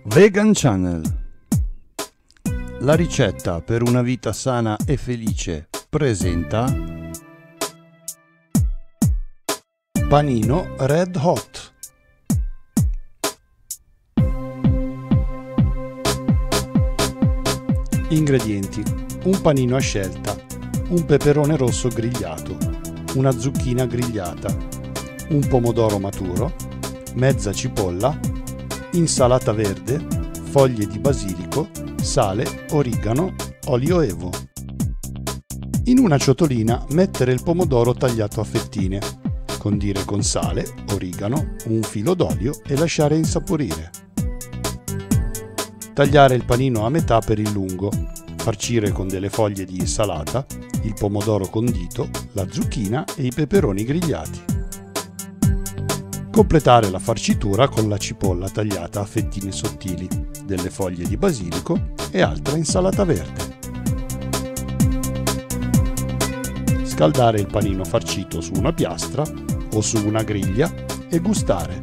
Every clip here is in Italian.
Vegan Channel. La ricetta per una vita sana e felice presenta panino Red Hot. Ingredienti: un panino a scelta, un peperone rosso grigliato, una zucchina grigliata, un pomodoro maturo, mezza cipolla, insalata verde, foglie di basilico, sale, origano, olio evo. In una ciotolina mettere il pomodoro tagliato a fettine, condire con sale, origano, un filo d'olio e lasciare insaporire. Tagliare il panino a metà per il lungo, farcire con delle foglie di insalata, il pomodoro condito, la zucchina e i peperoni grigliati. Completare la farcitura con la cipolla tagliata a fettine sottili, delle foglie di basilico e altra insalata verde. Scaldare il panino farcito su una piastra o su una griglia e gustare.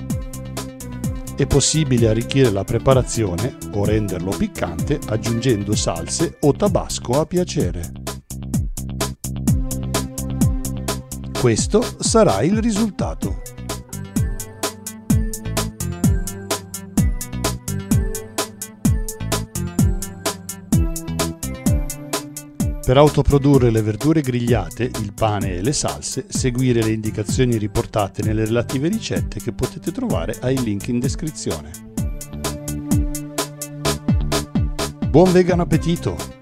È possibile arricchire la preparazione o renderlo piccante aggiungendo salse o tabasco a piacere. Questo sarà il risultato. Per autoprodurre le verdure grigliate, il pane e le salse, seguire le indicazioni riportate nelle relative ricette che potete trovare ai link in descrizione. Buon vegan appetito!